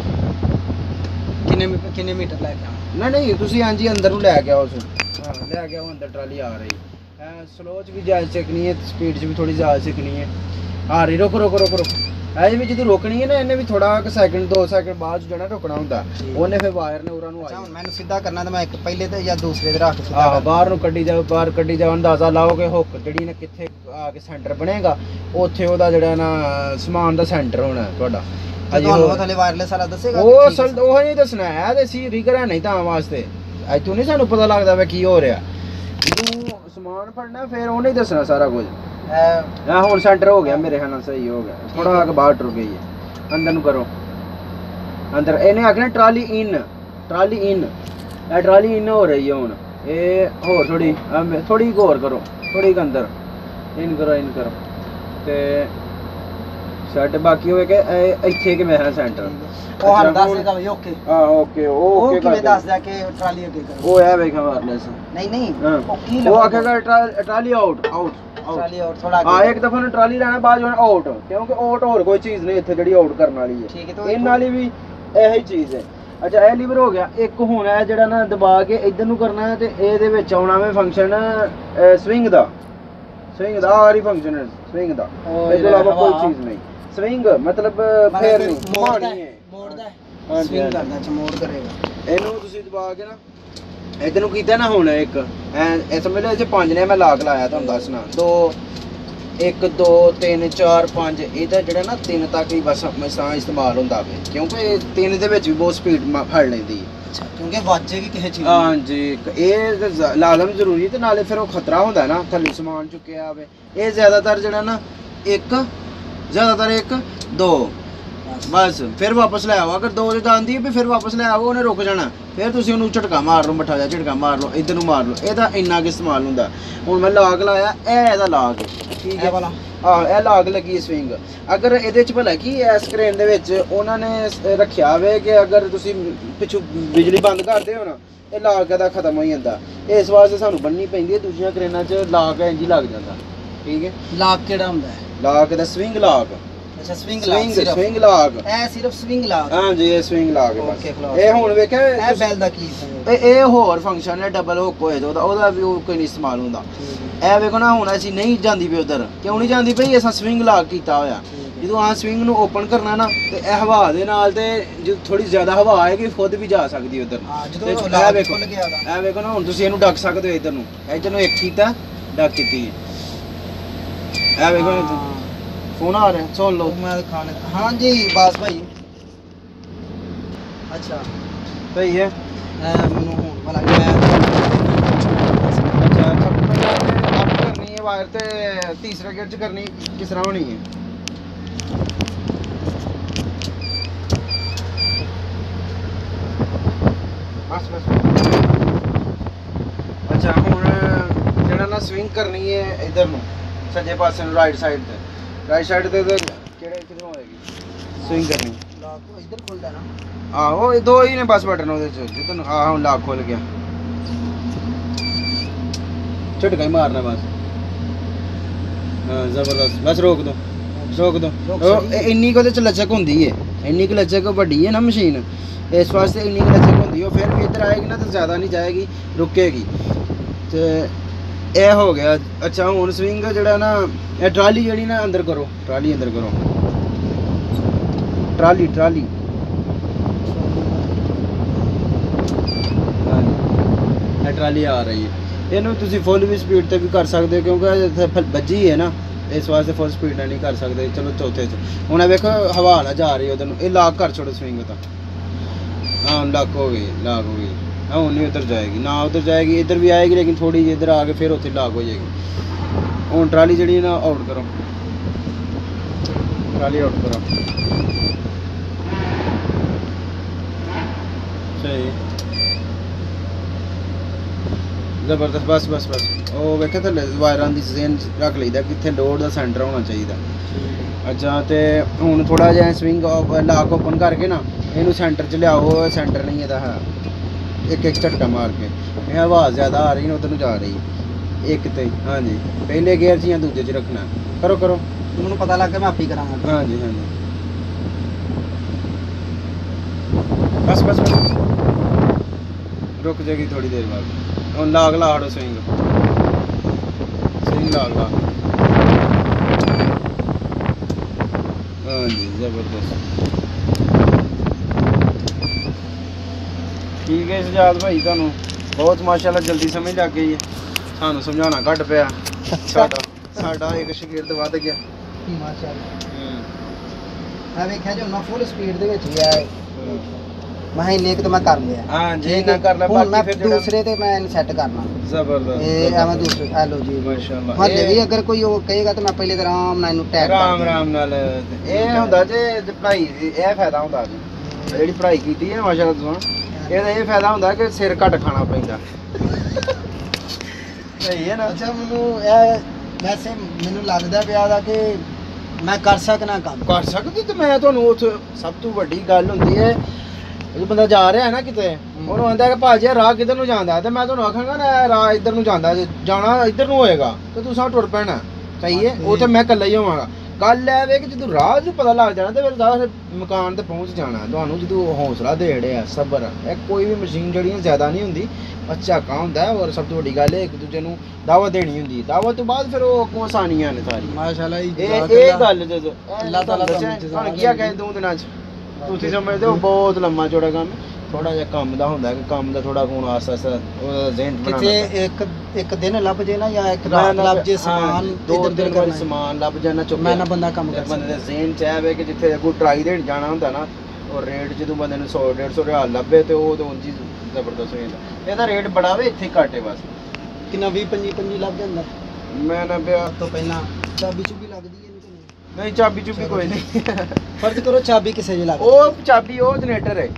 ਕਿੰਨੇ ਮੀਟਰ ਲੈ ਕੇ ਆਵਾਂ? ਨਹੀਂ ਤੁਸੀਂ ਹਾਂਜੀ ਅੰਦਰ ਨੂੰ ਲੈ ਕੇ ਆਓ। ਹਾਂ, ਲੈ ਕੇ ਆਓ ਅੰਦਰ, ਟਰਾਲੀ ਆ ਰਹੀ। ਸਲੋ 'ਚ ਵੀ ਜ਼ਿਆਦਾ ਸਿੱਖਣੀ ਹੈ, ਸਪੀਡ 'ਚ ਵੀ ਥੋੜੀ ਜ਼ਿਆਦਾ ਸਿੱਖਣੀ ਹੈ। ਆ ਰਹੀ, ਰੁਕ ਐ ਵੀ ਜਦੋਂ ਰੋਕਣੀ ਹੈ ਨਾ, ਇਹਨੇ ਵੀ ਥੋੜਾ 1 ਸੈਕਿੰਡ 2 ਸੈਕਿੰਡ ਬਾਅਦ ਜਿਹੜਾ ਰੁਕਣਾ ਹੁੰਦਾ, ਉਹਨੇ ਫਿਰ ਵਾਇਰ ਨੇ ਉਹਨਾਂ ਨੂੰ ਹੁਣ ਮੈਨੂੰ ਸਿੱਧਾ ਕਰਨਾ ਤਾਂ ਮੈਂ ਇੱਕ ਪਹਿਲੇ ਤੇ ਜਾਂ ਦੂਸਰੇ ਤੇ ਰੱਖ ਸਿੱਧਾ ਬਾਹਰ ਨੂੰ ਕੱਢੀ ਜਾਓ। ਅੰਦਾਜ਼ਾ ਲਾਓ ਕਿ ਹੁੱਕ ਜਿਹੜੀ ਨੇ ਕਿੱਥੇ ਆ ਕੇ ਸੈਂਟਰ ਬਣੇਗਾ, ਉੱਥੇ ਉਹਦਾ ਜਿਹੜਾ ਨਾ ਸਮਾਨ ਦਾ ਸੈਂਟਰ ਹੋਣਾ ਤੁਹਾਡਾ। ਤੁਹਾਨੂੰ ਥੱਲੇ ਵਾਇਰਲੈਸ ਵਾਲਾ ਦੱਸੇਗਾ ਉਹ ਨਹੀਂ ਦੱਸਣਾ ਹੈ ਤੇ ਸੀ ਰੀਗਰ ਹੈ ਨਹੀਂ ਤਾਂ ਵਾਸਤੇ। ਇੱਥੋਂ ਨਹੀਂ ਸਾਨੂੰ ਪਤਾ ਲੱਗਦਾ ਵਾ ਕੀ ਹੋ ਰਿਹਾ। ਜਦੋਂ ਸਮਾਨ ਫੜਨਾ ਫਿਰ ਉਹਨੇ ਦੱਸਣਾ ਸਾਰਾ ਕੁਝ। ਹੁਣ ਸੈਂਟਰ ਹੋ ਗਿਆ ਮੇਰੇ ਖਿਆਲ ਸਹੀ ਹੋ ਗਿਆ। ਥੋੜਾ ਆ ਕੇ ਬਾਹਰ ਟੁਰ ਗਈ ਹੈ। ਅੰਦਰ ਨੂੰ ਕਰੋ, ਅੰਦਰ। ਇਹਨੇ ਆਖਣਾ ਟਰਾਲੀ ਇਨ। ਇਹ ਟਰਾਲੀ ਇਨ ਹੋ ਰਹੀ ਹੈ ਹੁਣ। ਇਹ ਹੋਰ ਥੋੜੀ ਗੌਰ ਕਰੋ, ਥੋੜੀ ਅੰਦਰ ਇਨ ਕਰੋ ਤੇ ਸੈਟ। ਬਾਕੀ ਹੋਏ ਕਿ ਇੱਥੇ ਕਿ ਮੇਰਾ ਸੈਂਟਰ ਉਹ ਹਰ ਦੱਸ ਦੇਗਾ ਬਈ। ਓਕੇ ਓਕੇ ਉਹ ਕਿਵੇਂ ਦੱਸਦਾ ਕਿ ਟਰਾਲੀ ਅੱਗੇ ਕਰੋ? ਉਹ ਇਹ ਵੇਖਾਂ ਵਾਇਰਲੈਸ ਨਹੀਂ ਉਹ ਕੀ ਉਹ ਆਖੇਗਾ ਟਰਾਲੀ ਆਊਟ ਟਰਾਲੀ ਆਊਟ ਥੋੜਾ ਹਾਂ। ਇੱਕ ਦਫਾ ਨੂੰ ਟਰਾਲੀ ਲੈਣਾ ਬਾਅਦ ਹੁਣ ਆਊਟ, ਕਿਉਂਕਿ ਆਊਟ ਹੋਰ ਕੋਈ ਚੀਜ਼ ਨਹੀਂ ਇੱਥੇ ਜਿਹੜੀ ਆਊਟ ਕਰਨ ਵਾਲੀ ਹੈ। ਠੀਕ ਹੈ, ਇਹਨਾਂ ਵਾਲੀ ਵੀ ਇਹੀ ਚੀਜ਼ ਹੈ। ਅੱਛਾ, ਇਹ ਲੀਵਰ ਹੋ ਗਿਆ ਇੱਕ। ਹੁਣ ਇਹ ਜਿਹੜਾ ਨਾ ਦਬਾ ਕੇ ਇੱਧਰ ਨੂੰ ਕਰਨਾ ਹੈ ਤੇ ਇਹਦੇ ਵਿੱਚ ਆਉਣਾ ਵੇ ਫੰਕਸ਼ਨ ਸਵਿੰਗ ਦਾ ਆ ਰਹੀ ਫੰਕਸ਼ਨ ਹੈ ਸਵਿੰਗ ਦਾ। ਇਸ ਤੋਂ ਇਲਾਵਾ ਕੋਈ ਚੀਜ਼ ਨਹੀਂ। ਸਵਿੰਗ ਮਤਲਬ ਫੇਰ ਨਹੀਂ ਘੁਮਾਉਣੀ ਹੈ, ਮੋੜਦਾ ਸਵਿੰਗ ਕਰਦਾ ਚ ਮੋੜ ਕਰੇਗਾ। ਇਹਨੂੰ ਤੁਸੀਂ ਦਬਾ ਕੇ ਨਾ ਇੱਧਰ ਨੂੰ ਕੀਤਾ ਨਾ। ਹੁਣ ਇੱਕ ਐ ਸਮਝ ਲਓ ਇਹ 5 ਨੇ ਮੈਂ ਲਾਕ ਲਾਇਆ ਤੁਹਾਨੂੰ ਦੱਸਣਾ। 2 1 2 3 4 5 ਇਹਦਾ ਜਿਹੜਾ ਨਾ 3 ਤੱਕ ਹੀ ਬਸ ਮਸਾਂ ਇਸਤੇਮਾਲ ਹੁੰਦਾ ਵੇ, ਕਿਉਂਕਿ 3 ਦੇ ਵਿੱਚ ਵੀ ਬਹੁਤ ਸਪੀਡ ਫੜ ਲੈਂਦੀ ਹੈ। ਅੱਛਾ, ਕਿਉਂਕਿ ਵੱਜੇਗੀ ਕਿਸੇ ਚੀਜ਼। ਹਾਂਜੀ, ਇਹ ਲਾਜ਼ਮ ਜ਼ਰੂਰੀ ਤੇ ਨਾਲੇ ਫਿਰ ਉਹ ਖਤਰਾ ਹੁੰਦਾ ਨਾ ਥੱਲੇ ਸਮਾਨ ਚੁੱਕਿਆ ਆਵੇ। ਇਹ ਜ਼ਿਆਦਾਤਰ ਜਿਹੜਾ ਨਾ ਇੱਕ ਜ਼ਿਆਦਾਤਰ ਇੱਕ ਦੋ ਬਸ, ਫਿਰ ਵਾਪਸ ਲੈ ਆਓ। ਅਗਰ ਦੋ ਜੇ ਜਾਂਦੀ ਵੀ ਫਿਰ ਵਾਪਸ ਲੈ ਆਓ, ਉਹਨੇ ਰੁਕ ਜਾਣਾ, ਫਿਰ ਤੁਸੀਂ ਉਹਨੂੰ ਝਟਕਾ ਮਾਰ ਲਓ, ਮੱਠਾ ਜਿਹਾ ਝਟਕਾ ਮਾਰ ਲਓ, ਇੱਧਰ ਨੂੰ ਮਾਰ ਲਓ। ਇਹਦਾ ਇੰਨਾ ਕੁ ਇਸਤੇਮਾਲ ਹੁੰਦਾ। ਹੁਣ ਮੈਂ ਲਾਗ ਲਾਇਆ, ਇਹ ਇਹਦਾ ਲਾਗ ਹੈ, ਠੀਕ ਹੈ ਵਾਲਾ। ਆਹ ਇਹ ਲਾਗ ਲੱਗੀ ਸਵਿੰਗ। ਅਗਰ ਇਹਦੇ ਚ ਭਲਾ ਕੀ ਇਸ ਕਰੇਨ ਦੇ ਵਿੱਚ ਉਹਨਾਂ ਨੇ ਰੱਖਿਆ ਹੋਵੇ ਕਿ ਅਗਰ ਤੁਸੀਂ ਪਿੱਛੋਂ ਬਿਜਲੀ ਬੰਦ ਕਰਦੇ ਹੋ ਨਾ, ਇਹ ਲਾਗ ਇਹਦਾ ਖਤਮ ਹੋ ਜਾਂਦਾ। ਇਸ ਵਾਸਤੇ ਸਾਨੂੰ ਬੰਨਣੀ ਪੈਂਦੀ ਹੈ। ਦੂਜੀਆਂ ਕਰੇਨਾਂ 'ਚ ਲਾਗ ਇੰਝ ਹੀ ਲੱਗ ਜਾਂਦਾ, ਠੀਕ ਹੈ। ਲਾਗ ਕਿਹੜਾ ਹੁੰਦਾ ਹੈ? ਲਾਗ ਦਾ ਸਵਿੰਗ ਲਾਗ। ਅੱਛਾ, ਸਵਿੰਗ ਸਵਿੰਗ ਲਾਗ, ਇਹ ਸਿਰਫ ਸਵਿੰਗ ਲਾਗ। ਹਾਂਜੀ, ਇਹ ਸਵਿੰਗ ਲਾਗ ਹੈ ਬਸ। ਇਹ ਹੁਣ ਵੇਖਿਆ ਇਹ ਬੈਲ ਦਾ ਕੀ ਇਹ ਹੋਰ ਫੰਕਸ਼ਨ ਹੈ, ਡਬਲ ਹੁੱਕ ਹੋਏ ਉਹਦਾ ਵੀ ਉਹ ਕੋਈ ਨਹੀਂ ਇਸਤੇਮਾਲ ਹੁੰਦਾ। ਇਹ ਵੇਖੋ ਨਾ, ਹੁਣ ਅਸੀਂ ਨਹੀਂ ਜਾਂਦੀ ਪਈ ਉਧਰ, ਕਿਉਂ ਨਹੀਂ ਜਾਂਦੀ ਪਈ? ਅਸਾਂ ਸਵਿੰਗ ਲਾਗ ਕੀਤਾ ਹੋਇਆ। ਜਦੋਂ ਆਹ ਸਵਿੰਗ ਨੂੰ ਓਪਨ ਕਰਨਾ ਨਾ, ਤੇ ਇਹ ਹਵਾ ਦੇ ਨਾਲ, ਤੇ ਜਦੋਂ ਥੋੜੀ ਜ਼ਿਆਦਾ ਹਵਾ ਆਏਗੀ ਖੁਦ ਵੀ ਜਾ ਸਕਦੀ ਉਧਰ। ਇਹ ਵੇਖੋ ਨਾ, ਹੁਣ ਤੁਸੀਂ ਇਹਨੂੰ ਡੱਕ ਸਕਦੇ ਹੋ। ਇੱਧਰ ਨੂੰ ਇੱਕ ਕੀਤਾ, ਡੱਕ ਕੀਤੀ। ਇਹ ਵੇਖੋ, ਫੋਨ ਆ ਰਿਹਾ, ਸੁਣ ਲਓ। हाँ जी बास भाई। अच्छा सही है। ਮੈਨੂੰ ਹੁਣ ਵਾਲਾ ਮੈਂ अच्छा, सब तो पहले अप करनी है वायर, ते तीसरा गेयर च करनी किस तरह होनी है? बस बस। अच्छा, ਹੁਣ ਜਿਹੜਾ ਨਾ ਸਵਿੰਗ ਕਰਨੀ ਹੈ ਇਧਰ ਨੂੰ, ਸੱਜੇ ਪਾਸੇ ਨੂੰ, ਰਾਈਟ ਸਾਈਡ ਤੇ। ਰਾਈਟ ਸਾਈਡ ਤੇ ਕਿਹੜੇ ਕਿਧਰੋਂ ਹੋਏਗੀ ਸਵਿੰਗ ਕਰਨੀ? ਲਾਕ ਇੱਧਰ ਖੁੱਲਦਾ ਨਾ। ਆਹੋ, ਇਹ ਦੋ ਹੀ ਨੇ ਬਸ ਬਟਨ ਉਹਦੇ ਚ। ਜਿੱਦਾਂ ਆਹ ਹੁਣ ਲਾਕ ਖੁੱਲ ਗਿਆ, ਝਟਕਾ ਹੀ ਮਾਰਨਾ ਬਸ। ਹਾਂ, ਜ਼ਬਰਦਸਤ। ਬਸ ਰੋਕ ਦੋ, ਰੋਕ ਦੋ। ਇੰਨੀ ਕੁ ਉਹਦੇ ਚ ਲਚਕ ਹੁੰਦੀ ਹੈ, ਇੰਨੀ ਕੁ ਲਚਕ ਵੱਡੀ ਹੈ ਨਾ ਮਸ਼ੀਨ, ਇਸ ਵਾਸਤੇ ਇੰਨੀ ਕੁ ਲਚਕ ਹੁੰਦੀ ਹੈ। ਫਿਰ ਵੀ ਇੱਧਰ ਆਏਗੀ ਨਾ ਤਾਂ ਜ਼ਿਆਦਾ ਨਹੀਂ ਜਾਏਗੀ, ਰੁਕੇਗੀ। ਤੇ ਇਹ ਹੋ ਗਿਆ। ਅੱਛਾ, ਹੁਣ ਸਵਿੰਗ ਜਿਹੜਾ ਨਾ, ਇਹ ਟਰਾਲੀ ਜਿਹੜੀ ਨਾ ਅੰਦਰ ਕਰੋ, ਟਰਾਲੀ ਅੰਦਰ ਕਰੋ, ਟਰਾਲੀ ਟਰਾਲੀ। ਇਹ ਟਰਾਲੀ ਆ ਰਹੀ ਹੈ। ਇਹਨੂੰ ਤੁਸੀਂ ਫੁੱਲ ਵੀ ਸਪੀਡ ਤੇ ਵੀ ਕਰ ਸਕਦੇ ਹੋ, ਕਿਉਂਕਿ ਇੱਥੇ ਵੱਜੀ ਹੈ ਨਾ, ਇਸ ਵਾਸਤੇ ਫੁੱਲ ਸਪੀਡ ਨਾਲ ਨਹੀਂ ਕਰ ਸਕਦੇ। ਚਲੋ ਚੌਥੇ 'ਚ ਹੁਣ ਇਹ ਵੇਖੋ ਹਵਾ ਨਾ ਜਾ ਰਹੀ ਉਧਰ ਨੂੰ, ਇਹ ਲਾਕ ਕਰ ਛੋੜੋ ਸਵਿੰਗ ਤਾਂ। ਹਾਂ, ਲਾਕ ਹੋ ਗਈ, ਲਾਕ ਹੋ ਗਈ। ਹੁਣ ਨਹੀਂ ਉਧਰ ਜਾਏਗੀ ਨਾ, ਉਧਰ ਜਾਏਗੀ, ਇੱਧਰ ਵੀ ਆਏਗੀ, ਲੇਕਿਨ ਥੋੜੀ ਜਿਹੀ ਇੱਧਰ ਆ ਕੇ ਫਿਰ ਉੱਥੇ ਲਾਕ ਹੋ ਜਾਏਗੀ। ਹੁਣ ਟਰਾਲੀ ਜਿਹੜੀ ਨਾ ਆਊਟ ਕਰੋ, ਟਰਾਲੀ ਆਊਟ ਕਰੋ। ਸਹੀ, ਜ਼ਬਰਦਸਤ। ਬਸ ਬਸ ਬਸ। ਉਹ ਵੇਖੇ ਥੱਲੇ ਵਾਇਰਾਂ ਦੀ ਜ਼ੇਨ ਰੱਖ ਲਈਦਾ, ਕਿੱਥੇ ਲੋਡ ਦਾ ਸੈਂਟਰ ਹੋਣਾ ਚਾਹੀਦਾ। ਅੱਛਾ, ਤੇ ਹੁਣ ਥੋੜਾ ਜਿਹਾ ਸਵਿੰਗ ਲਾਕ ਓਪਨ ਕਰਕੇ ਨਾ, ਇਹਨੂੰ ਸੈਂਟਰ 'ਚ ਲਿਆਓ। ਸੈਂਟਰ ਨਹੀਂ ਇਹਦਾ ਹੈ, ਇੱਕ ਇੱਕ ਝਟਕਾ ਮਾਰ ਕੇ। ਇਹ ਆਵਾਜ਼ ਜ਼ਿਆਦਾ ਆ ਰਹੀ ਨਾ, ਉਧਰ ਨੂੰ ਜਾ ਰਹੀ ਇੱਕ ਤੇ। ਹਾਂਜੀ, ਪਹਿਲੇ ਗੇਅਰ 'ਚ ਜਾਂ ਦੂਜੇ 'ਚ ਰੱਖਣਾ। ਕਰੋ ਕਰੋ, ਮੈਨੂੰ ਪਤਾ ਲੱਗ ਗਿਆ, ਮੈਂ ਆਪੇ ਕਰਾਂਗਾ। ਹਾਂਜੀ ਹਾਂਜੀ, ਬਸ ਬਸ ਬਸ। रुक जाएगी थोड़ी देर बाद। और लाग ला हड़ो स्विंग, स्विंग लाग ला। हाँ जी, जबरदस्त। ठीक है सजाद भाई, तुहानू बहुत माशाल्लाह जल्दी समझ लग गई है। सानू समझाना घट पिया, साडा एक शागिर्द वध गया माशाल्लाह। मैं वेख्या जो ना फुल स्पीड दे विच गया मैं इन्ने तो मैं कर लिया। हां जी, ना कर ले, बाकी फिर दूसरे ते मैं सेट करना। जबरदस्त। ये मैं दूसरे हेलो जी माशाल्लाह। हले भी अगर कोई वो कहेगा तो मैं पहले तो आराम नाल इनु टैग आराम नाल ਇਹ ਹੁੰਦਾ ਜੇ ਪੜਾਈ ਦੀ ਇਹ ਫਾਇਦਾ ਹੁੰਦਾ ਜੀ, ਜਿਹੜੀ ਪੜਾਈ ਕੀਤੀ ਹੈ ਮਾਸ਼ਾਅੱਲਾ ਤੁਸੀਂ, ਇਹਦਾ ਇਹ ਫਾਇਦਾ ਹੁੰਦਾ ਕਿ ਸਿਰ ਘੱਟ ਖਾਣਾ ਪੈਂਦਾ। ਸਹੀ ਹੈ ਨਾ। ਅੱਛਾ, ਮੈਨੂੰ ਇਹ ਵੈਸੇ ਮੈਨੂੰ ਲੱਗਦਾ ਪਿਆ ਦਾ ਕਿ ਮੈਂ ਕਰ ਸਕਣਾ ਕੰਮ। ਕਰ ਸਕਦੀ, ਤੇ ਮੈਂ ਤੁਹਾਨੂੰ ਉੱਥੇ ਸਭ ਤੋਂ ਵੱਡੀ ਗੱਲ ਹੁੰਦੀ ਹੈ, ਜਦੋਂ ਬੰਦਾ ਜਾ ਰਿਹਾ ਹੈ ਨਾ ਕਿਤੇ, ਉਹਨੂੰ ਆਂਦਾ ਕਿ ਭਾਜੀ ਰਾਹ ਕਿੱਧਰ ਨੂੰ ਜਾਂਦਾ, ਤੇ ਮੈਂ ਤੁਹਾਨੂੰ ਆਖਾਂਗਾ ਨਾ ਰਾਹ ਇੱਧਰ ਨੂੰ ਜਾਂਦਾ, ਜਾਣਾ ਇੱਧਰ ਨੂੰ ਹੋਏਗਾ ਤੇ ਤੁਸੀਂ ਟੁਰ ਪੈਣਾ। ਸਹੀ ਹੈ, ਉੱਥੇ ਮੈਂ ਇਕੱਲਾ ਹੀ ਹੋਵਾਂਗਾ। ਗੱਲ ਇਹ ਵੇ ਕਿ ਜਦੋਂ ਰਾਹ ਨੂੰ ਪਤਾ ਲੱਗ ਜਾਣਾ ਤੇ ਫਿਰ ਸਾਰਾ ਮਕਾਨ ਤੇ ਪਹੁੰਚ ਜਾਣਾ। ਤੁਹਾਨੂੰ ਜਦੋਂ ਹੌਸਲਾ ਦੇੜੇ ਆ, ਸਬਰ, ਇਹ ਕੋਈ ਵੀ ਮਸ਼ੀਨ ਜਿਹੜੀਆਂ ਜ਼ਿਆਦਾ ਨਹੀਂ ਹੁੰਦੀ, ਅੱਛਾ ਕੰਮ ਹੁੰਦਾ। ਔਰ ਸਭ ਤੋਂ ਵੱਡੀ ਗੱਲ ਹੈ ਇੱਕ ਦੂਜੇ ਨੂੰ ਦਾਵਤ ਦੇਣੀ ਹੁੰਦੀ, ਦਾਵਤ ਤੋਂ ਬਾਅਦ ਫਿਰ ਉਹ ਅੱਗੋਂ ਆਸਾਨੀਆਂ ਨੇ ਸਾਰੀ। ਮਾਸ਼ਾਅੱਲਾ। ਇਹ ਗੱਲ ਜਦੋਂ ਅੱਲਾਹ ਤਾਲਾ ਤੁਹਾਨੂੰ ਕੀ ਕਹੇ 2 ਦਿਨਾਂ 'ਚ ਤੁਸੀਂ ਸਮਝਦੇ ਹੋ ਬਹੁਤ ਲੰਮਾ ਚੌੜਾ ਕੰਮ। ਥੋੜਾ ਜਿਹਾ ਕੰਮ ਦਾ ਹੁੰਦਾ ਕਿ ਕੰਮ ਦਾ ਥੋੜਾ ਹੁਣ ਆਸਤਾ ਆਸਤਾ ਉਹਦਾ ਜ਼ਿਹਨ ਕਿਤੇ ਇੱਕ ਦਿਨ ਲੱਭ ਜੇ ਨਾ, ਜਾਂ ਇੱਕ ਰਾਤ ਲੱਭ ਜੇ ਸਮਾਨ, 2-3 ਵਾਰੀ ਸਮਾਨ ਲੱਭ ਜਾਣਾ ਚੁੱਕ ਮੈਂ ਨਾ ਬੰਦਾ ਕੰਮ ਕਰ ਬੰਦੇ ਦੇ ਜ਼ਿਹਨ 'ਚ ਆਵੇ ਕਿ ਜਿੱਥੇ ਕੋਈ ਟਰਾਈ ਦੇਣ ਜਾਣਾ ਹੁੰਦਾ ਨਾ, ਉਹ ਰੇਟ ਜਦੋਂ ਬੰਦੇ ਨੂੰ 100-150 ਰਿਆਲ ਲੱਭੇ ਤੇ ਉਹ ਤਾਂ ਉਂਝ ਹੀ ਜ਼ਬਰਦਸਤ ਹੋ ਜਾਂਦਾ। ਇਹਦਾ ਰੇਟ ਬੜਾ ਵੇ, ਇੱਥੇ ਘੱਟ ਹੈ ਬਸ। ਕਿੰਨਾ 20-25 ਲੱਗ ਜਾਂਦਾ। ਮੈਂ ਨਾ ਵਿਆਹ ਤੋਂ ਪਹਿਲਾਂ ਚਾਬੀ ਚੁਬੀ ਲੱਗਦੀ ਹੈ ਨਹੀਂ? ਨਹੀਂ ਚਾਬੀ ਚੁੱਪੀ ਕੋਈ ਨਹੀਂ। ਫਰਜ਼ ਕਰੋ ਚਾਬੀ ਕਿਸੇ ਦੀ ਲੱਗ ਉਹ ਚਾਬੀ ਉਹ ਜਨਰੇਟਰ ਹੈ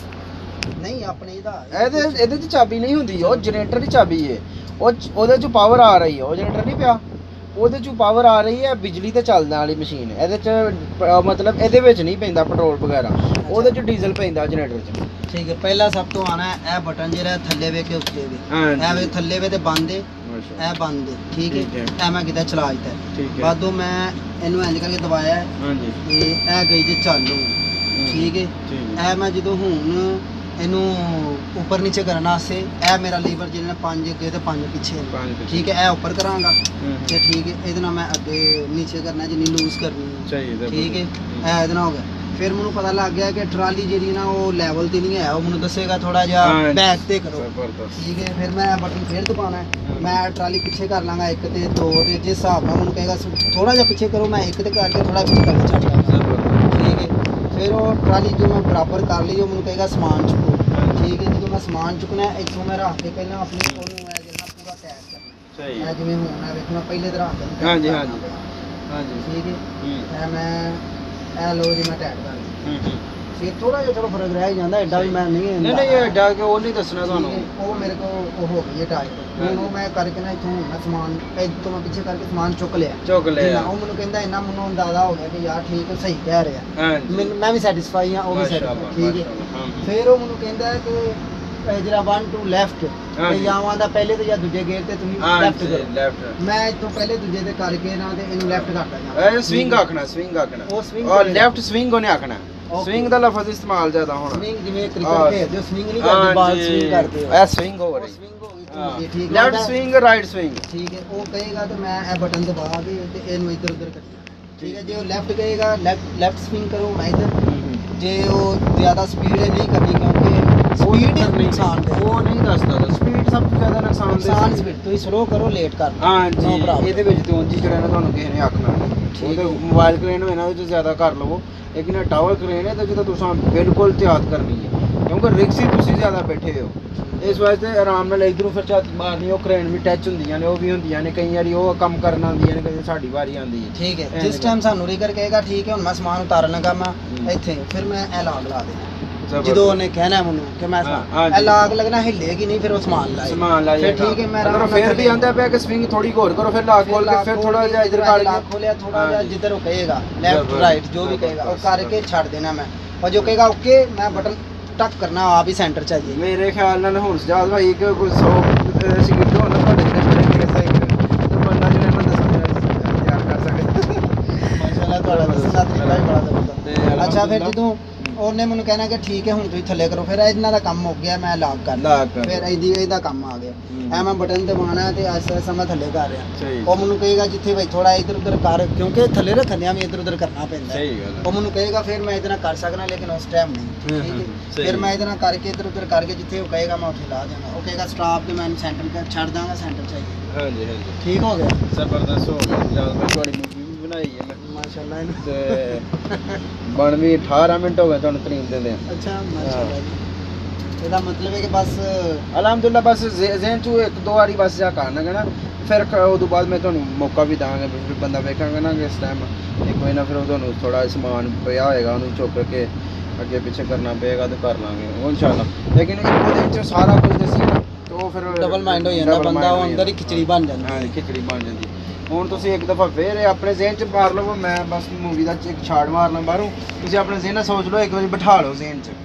ਨਹੀਂ ਆਪਣੇ ਇਹਦਾ ਇਹਦੇ 'ਚ ਚਾਬੀ ਨਹੀਂ ਹੁੰਦੀ, ਉਹ ਜਨਰੇਟਰ ਦੀ ਚਾਬੀ ਹੈ। ਉਹਦੇ 'ਚ ਪਾਵਰ ਆ ਰਹੀ ਹੈ, ਉਹ ਜਨਰੇਟਰ ਨਹੀਂ ਪਿਆ, ਉਹਦੇ 'ਚ ਪਾਵਰ ਆ ਰਹੀ ਹੈ, ਬਿਜਲੀ ਤੇ ਚੱਲਣ ਵਾਲੀ ਮਸ਼ੀਨ। ਇਹਦੇ 'ਚ ਮਤਲਬ ਇਹਦੇ ਵਿੱਚ ਨਹੀਂ ਪੈਂਦਾ ਪੈਟਰੋਲ ਵਗੈਰਾ, ਉਹਦੇ 'ਚ ਡੀਜ਼ਲ ਪੈਂਦਾ ਜਨਰੇਟਰ 'ਚ। ਠੀਕ ਹੈ, ਪਹਿਲਾਂ ਸਭ ਤੋਂ ਆਣਾ ਇਹ ਬਟਨ ਜਿਹੜਾ ਥੱਲੇ ਵੇ ਕੇ ਉੱਤੇ ਵੇ, ਇਹ ਵੇ ਥੱਲੇ ਵੇ ਤੇ ਬੰਦ ਹੈ, ਇਹ ਬੰਦ ਹੈ। ਠੀਕ ਹੈ, ਇਹ ਮੈਂ ਕਿਤੇ ਚਲਾ ਦਿੱਤਾ। ਬਾਦੋਂ ਮੈਂ ਇਹਨੂੰ ਇੰਜ ਕਰਕੇ ਦਬਾਇਆ ਹਾਂਜੀ ਤੇ ਇਹ ਗਈ ਜੇ ਚਾਲੂ। ਠੀਕ ਹੈ, ਇਹ ਮੈਂ ਜਦੋਂ ਹੁਣ ਇਹਨੂੰ ਉੱਪਰ ਨੀਚੇ ਕਰਨ ਵਾਸਤੇ ਇਹ ਮੇਰਾ ਲੀਵਰ ਜਿਹੜਾ 5 ਅੱਗੇ ਤੇ 5 ਪਿੱਛੇ। ਠੀਕ ਹੈ, ਇਹ ਉੱਪਰ ਕਰਾਂਗਾ ਤੇ ਠੀਕ ਹੈ, ਇਹਦੇ ਨਾਲ ਮੈਂ ਅੱਗੇ ਨੀਚੇ ਕਰਨਾ ਜਿੰਨੀ ਲੂਜ਼ ਕਰਨੀ ਹੈ। ਠੀਕ ਹੈ, ਇਹ ਇਹਦੇ ਨਾਲ ਹੋ ਗਿਆ। ਫਿਰ ਮੈਨੂੰ ਪਤਾ ਲੱਗ ਗਿਆ ਕਿ ਟਰਾਲੀ ਜਿਹੜੀ ਨਾ ਉਹ ਲੈਵਲ ਤੇ ਨਹੀਂ ਹੈ, ਉਹ ਮੈਨੂੰ ਦੱਸੇਗਾ ਥੋੜਾ ਜਿਹਾ ਬੈਕ ਤੇ ਕਰੋ। ਠੀਕ ਹੈ, ਫਿਰ ਮੈਂ ਬਟਨ ਫੇਰ ਦਬਾਉਣਾ ਹੈ, ਮੈਂ ਟਰਾਲੀ ਪਿੱਛੇ ਕਰ ਲਾਂਗਾ 1 ਤੇ 2 ਤੇ ਜਿਸ ਹਿਸਾਬ ਨਾਲ ਮੈਨੂੰ ਕਹੇਗਾ ਥੋੜਾ ਜਿਹਾ ਪਿੱਛੇ ਕਰੋ, ਮੈਂ 1 ਤੇ ਕਰਕੇ ਥੋੜਾ ਪਿੱਛੇ ਕਰਕੇ ਛੱਡ ਦਾਂਗਾ। ਠੀਕ ਹੈ, ਫਿਰ ਉਹ ਟਰਾਲੀ ਜੋ ਮੈਂ ਬਰਾਬਰ ਕਰ ਲਈ, ਉਹ ਮੈਨੂੰ ਕਹੇਗਾ ਸਮਾਨ ਚੁੱਕੋ। ਠੀਕ ਹੈ, ਜਦੋਂ ਮੈਂ ਸਮਾਨ ਚੁੱਕਣਾ ਇੱਥੋਂ ਮੈਂ ਰੱਖ ਕੇ ਪਹਿਲਾਂ ਆਪਣੀ ਉਹਨੂੰ ਹੈ ਜਿਹੜਾ ਪੂਰਾ ਟੈਚ ਕਰਨਾ। ਸਹੀ ਹੈ, ਜਿਵੇਂ ਹੁਣ ਹੈ ਵੇਖੋ ਮੈਂ ਪਹਿਲੇ ਤੇ ਰੱਖ ਦਿੰਦਾ। ਹਾਂਜੀ ਹਾਂਜੀ ਹਾਂਜੀ ਠੀਕ ਹੈ, ਇਹ ਮੈਂ ਇਹ ਲੋ ਜੀ ਮੈਂ ਟੈਟ ਕਰ ਲਿਆ। ਫਿਰ ਥੋੜਾ ਜਿਹਾ ਚਲੋ ਫਰਕ ਰਹਿ ਜਾਂਦਾ, ਐਡਾ ਵੀ ਮੈਂ ਨਹੀਂ ਐਡਾ ਕਿ ਉਹ ਨਹੀਂ ਦੱਸਣਾ ਤੁਹਾਨੂੰ। ਉਹ ਮੇਰੇ ਕੋਲ ਉਹ ਹੋ ਗਈ ਹੈ ਟਾਈਪ। ਹੁਣ ਉਹ ਮੈਂ ਕਰਕੇ ਨਾ ਇੱਥੋਂ ਮੈਂ ਸਮਾਨ ਇੱਥੋਂ ਮੈਂ ਪਿੱਛੇ ਕਰਕੇ ਸਮਾਨ ਚੁੱਕ ਲਿਆ। ਉਹ ਮੈਨੂੰ ਕਹਿੰਦਾ ਇੰਨਾ ਮੈਨੂੰ ਅੰਦਾਜ਼ਾ ਹੋ ਗਿਆ ਕਿ ਯਾਰ ਠੀਕ ਹੈ, ਸਹੀ ਕਹਿ ਰਿਹਾ। ਮੈਂ ਵੀ ਸੈਟੀਸਫਾਈ ਹਾਂ, ਉਹ ਵੀ ਸੈਟੀਸਫਾਈ। ਠੀਕ ਹੈ, ਫਿਰ ਉਹ ਮੈਨੂੰ ਕਹਿੰਦਾ ਕਿ ਜਿਹੜਾ 1 2 ਲੈਫਟ ਤੇ ਜਾਵਾਂ ਦਾ ਪਹਿਲੇ ਤੇ ਜਾਂ ਦੂਜੇ ਗੇਅਰ ਤੇ ਤੁਸੀਂ ਲੈਫਟ ਕਰੋ। ਮੈਂ ਇੱਥੋਂ ਪਹਿਲੇ ਦੂਜੇ ਤੇ ਕਰਕੇ ਨਾ ਤੇ ਇਹਨੂੰ ਲੈਫਟ ਕਰਦਾ ਜਾਂ ਇਹ ਸਵਿੰਗ ਆਖਣਾ, ਸਵਿੰਗ ਆਖਣਾ, ਉਹ ਸਵਿੰਗ ਔਰ ਲੈਫਟ ਸਵਿੰਗ ਉਹਨੇ ਆਖਣਾ। ਸਵਿੰਗ ਦਾ ਲਫ਼ਜ਼ ਇਸਤੇਮਾਲ ਜ਼ਿਆਦਾ ਹੋਣਾ। ਸਵਿੰਗ ਜਿਵੇਂ ਕ੍ਰਿਕਟ ਖੇਡਦੇ ਹੋ, ਸਵਿੰਗ ਨਹੀਂ ਕਰਦੇ, ਬਾਲ ਸਵਿੰਗ ਕਰਦੇ ਹੋ। ਇਹ ਸਵਿੰਗ ਹੋ ਰਹੀ, ਸਵਿੰਗ ਹੋ ਗਈ। ਠੀਕ ਹੈ, ਲੈਫਟ ਸਵਿੰਗ ਰਾਈਟ ਸਵਿੰਗ। ਠੀਕ ਹੈ, ਉਹ ਕਹੇਗਾ ਤੇ ਮੈਂ ਇਹ ਬਟਨ ਦਬਾ ਕੇ ਤੇ ਇਹਨੂੰ ਇੱਧਰ ਉੱਧਰ ਕਰਨਾ। ਠੀਕ ਹੈ, ਜੇ ਉਹ ਲੈਫਟ ਕਹੇਗਾ ਲੈਫਟ ਸਵਿੰਗ ਕਰੋ, ਮੈਂ ਇੱਧਰ। ਜੇ ਉਹ ਜ਼ਿਆਦਾ ਸਪੀਡ ਨਹੀਂ ਕਰਨੀ, ਕਿਉਂਕਿ ਸਪੀਡ ਨੁਕਸਾਨ ਦੇ ਉਹ ਨਹੀਂ ਦੱਸਦਾ, ਸਪੀਡ ਸਭ ਤੋਂ ਜ਼ਿਆਦਾ ਨੁਕਸਾਨ ਦੇ। ਸਪੀਡ ਤੁਸੀਂ ਸਲੋ ਕਰੋ, ਲੇਟ ਕਰ। ਹਾਂਜੀ, ਇਹਦੇ ਵਿੱਚ ਤੋਂ ਉਂਝ ਜਿਹੜਾ ਨਾ ਤੁਹਾਨੂੰ ਕਿਸੇ ਨੇ ਆਖਣਾ ਉਹਦੇ ਮੋਬਾਈਲ ਕ੍ਰੇਨ ਹੋਏ ਨਾ ਉਹਦੇ 'ਚ ਜ਼ਿਆਦਾ ਕਰ ਲਵੋ, ਲੇਕਿਨ ਟਾਵਰ ਕ੍ਰੇਨ ਹੈ ਤੇ ਜਦੋਂ ਤੁਸੀਂ ਬਿਲਕੁਲ ਤਿਆਰ ਕਰਨੀ ਹੈ, ਕਿਉਂਕਿ ਰਿਕਸ ਹੀ ਤੁਸੀਂ ਜ਼ਿਆਦਾ ਬੈਠੇ ਹੋ, ਇਸ ਵਾਸਤੇ ਆਰਾਮ ਨਾਲ ਇਧਰੋਂ ਫਿਰ ਝੱਤ ਮਾਰਨੀ। ਉਹ ਕ੍ਰੇਨ ਵੀ ਟੱਚ ਹੁੰਦੀਆਂ ਨੇ, ਉਹ ਵੀ ਹੁੰਦੀਆਂ ਨੇ, ਕਈ ਵਾਰੀ ਉਹ ਕੰਮ ਕਰਨ ਆਉਂਦੀਆਂ ਨੇ, ਕਈ ਸਾਡੀ ਵਾਰੀ ਆਉਂਦੀ ਹੈ। ਠੀਕ ਹੈ, ਜਿਸ ਟਾਈਮ ਸਾਨੂੰ ਰਿਗਰ ਕਹੇਗਾ ਠੀਕ ਹੈ ਹੁਣ ਮੈਂ ਸਮਾਨ ਉਤਾਰਨ ਲੱਗਾ ਮੈਂ ਇੱਥੇ, ਫਿਰ ਮੈਂ ਇਹ ਲਾਗ ਲਾ ਦੇਣਾ। ਜਦੋਂ ਉਹਨੇ ਕਹਿਣਾ ਮੈਨੂੰ ਕਿ ਮੈਂ ਇਹ ਲਾਗ ਲੱਗਣਾ ਹਿੱਲੇਗੀ ਨਹੀਂ, ਫਿਰ ਉਹ ਸਮਾਨ ਲਾਏ ਫਿਰ। ਠੀਕ ਹੈ, ਮੈਂ ਫਿਰ ਵੀ ਆਂਦਾ ਪਿਆ ਕਿ ਸਵਿੰਗ ਥੋੜੀ ਹੋਰ ਕਰੋ, ਫਿਰ ਲਾਗ ਖੋਲ ਕੇ ਫਿਰ ਥੋੜਾ ਜਿਹਾ ਇਧਰ ਕਰ ਲਾਗ ਖੋਲਿਆ, ਥੋੜਾ ਜਿਹਾ ਜਿੱਧਰ ਉਹ ਕਹੇਗਾ ਲੈਫਟ ਰਾਈਟ ਜੋ ਵੀ ਕਹੇਗਾ ਉਹ ਕਰਕੇ ਛੱਡ ਦੇਣਾ ਮੈਂ। और जो कहेगा ओके मैं बटन टक करना आप ही सेंटर चाहिए। मेरे ख्याल नाल हुण सजाद भाई कि कोई 100 सिगरेट होना ਤੁਹਾਡੇ ਜਿਹੜੇ ਸਹੀ ਤੇ ਬੰਦਾ ਜਿਹੜਾ ਨਾ ਦੱਸਣਾ ਤਿਆਰ ਕਰ ਸਕੇ। ਮਾਸ਼ਾਅੱਲਾ ਤੁਹਾਡਾ ਦੱਸਣਾ ਤਰੀਕਾ ਵੀ ਬੜਾ ਜ਼ਬਰਦਸਤ। ਅੱਛਾ, ਫਿਰ ਜਦੋਂ ਉਹਨੇ ਮੈਨੂੰ ਕਹਿਣਾ ਕਿ ਠੀਕ ਹੈ ਹੁਣ ਤੁਸੀਂ ਥੱਲੇ ਕਰੋ, ਫਿਰ ਇਹਨਾਂ ਦਾ ਕੰਮ ਹੋ ਗਿਆ, ਮੈਂ ਲਾਗ ਕਰ ਫਿਰ ਇਹਦਾ ਕੰਮ ਆ ਗਿਆ। ਐ ਮੈਂ ਬਟਨ ਦਬਾਉਣਾ ਤੇ ਆਸਤਾ ਆਸਤਾ ਮੈਂ ਥੱਲੇ ਕਰ ਰਿਹਾ। ਉਹ ਮੈਨੂੰ ਕਹੇਗਾ ਜਿੱਥੇ ਭਾਈ ਥੋੜਾ ਇੱਧਰ ਉੱਧਰ ਕਰ, ਕਿਉਂਕਿ ਥੱਲੇ ਰੱਖਣਿਆ ਵੀ ਇੱਧਰ ਉੱਧਰ ਕਰਨਾ ਪੈਂਦਾ। ਉਹ ਮੈਨੂੰ ਕਹੇਗਾ ਫਿਰ ਮੈਂ ਇਹਦੇ ਨਾਲ ਕਰ ਸਕਣਾ, ਲੇਕਿਨ ਉਸ ਟਾਈਮ ਨਹੀਂ। ਠੀਕ ਹੈ, ਫਿਰ ਮੈਂ ਇਹਦੇ ਨਾਲ ਕਰਕੇ ਇੱਧਰ ਉੱਧਰ ਕਰਕੇ ਜਿੱਥੇ ਉਹ ਕਹੇਗਾ ਮੈਂ ਉੱਥੇ ਲਾ ਦੇਣਾ। ਉਹ ਕਹੇਗਾ ਸਟਾਪ ਤੇ ਮੈਂ ਸੈਂਟਰ ਛੱਡ ਦਾਂਗਾ, ਸੈਂਟਰ ਚਾਹੀਏ। ਹਾਂਜੀ ਹਾਂਜੀ, ਠੀਕ ਹੋ ਗਿਆ, ਜ਼ਬਰਦਸਤ ਹੋ ਗਿਆ। ਜਦ ਮੈਂ ਤੁਹਾਡੀ ਮੂਵੀ ਵੀ ਬਣਾਈ ਹੈ ਮਾਸ਼ਾਅੱਲਾ ਤੇ ਬਣ ਵੀ 18 ਮਿੰਟ ਹੋ ਗਏ ਤੁਹਾਨੂੰ ਤਰੀਨ ਦਿੰਦੇ ਆ। ਅੱਛਾ ਮਾਸ਼ਾਅੱਲਾ ਜੀ, ਇਹਦਾ ਮਤਲਬ ਹੈ ਕਿ ਬਸ ਅਲਹਮਦੁਲਿਲਾ ਬਸ ਜ਼ਹਿਨ ਚ ਇੱਕ ਦੋ ਵਾਰੀ ਬਸ ਜਾ ਕਰਨਾ ਨਾ, ਫਿਰ ਉਦੋਂ ਬਾਅਦ ਮੈਂ ਤੁਹਾਨੂੰ ਮੌਕਾ ਵੀ ਦਾਂਗਾ, ਫਿਰ ਬੰਦਾ ਵੇਖਾਂਗਾ ਨਾ ਕਿ ਇਸ ਟਾਈਮ ਇੱਕ ਵਾਰ ਨਾ ਫਿਰ ਤੁਹਾਨੂੰ ਥੋੜਾ ਸਮਾਨ ਪਿਆ ਹੋਏਗਾ ਉਹਨੂੰ ਚੁੱਕ ਕੇ ਅੱਗੇ ਪਿੱਛੇ ਕਰਨਾ ਪਏਗਾ ਤੇ ਕਰ ਲਾਂਗੇ ਉਹ ਇਨਸ਼ਾਅੱਲਾ। ਲੇਕਿਨ ਇੱਕੋ ਦਿਨ ਚ ਸਾਰਾ ਕੁਝ ਦੱਸੀ ਨਾ ਤੇ ਉਹ ਫਿਰ ਡਬਲ ਮਾਈਂਡ ਹੋ ਜਾਂਦਾ ਬੰਦਾ, ਉਹ ਅੰਦਰ ਹੀ ਖਿਚੜੀ ਬਣ ਜਾਂਦੀ। ਹਾਂ ਖਿਚੜੀ ਬਣ ਜਾਂਦੀ। ਹੁਣ ਤੁਸੀਂ ਇੱਕ ਦਫਾ ਫੇਰ ਆਪਣੇ ਜ਼ਹਿਨ ਚ ਮਾਰ ਲਵੋ, ਮੈਂ ਬਸ ਮੂਵੀ ਦਾ ਇੱਕ ਛਾੜ ਮਾਰਨਾ ਬਾਹਰੋਂ, ਤੁਸੀਂ ਆਪਣੇ ਜ਼ਹਿਨ ਨਾਲ ਸੋਚ ਲਓ, ਇੱਕ ਵਾਰੀ ਬਿਠਾ ਲਓ ਜ਼ਹਿਨ ਚ।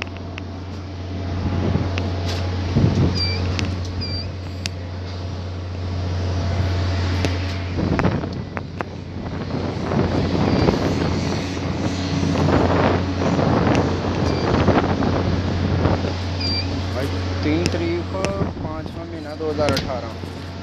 तीन तारीख 5वां महीना 2018।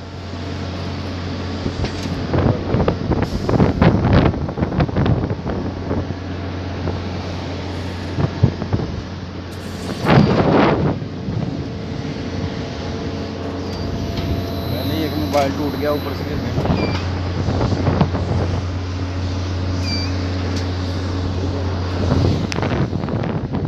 एक मोबाइल टूट गया ऊपर से गिरने।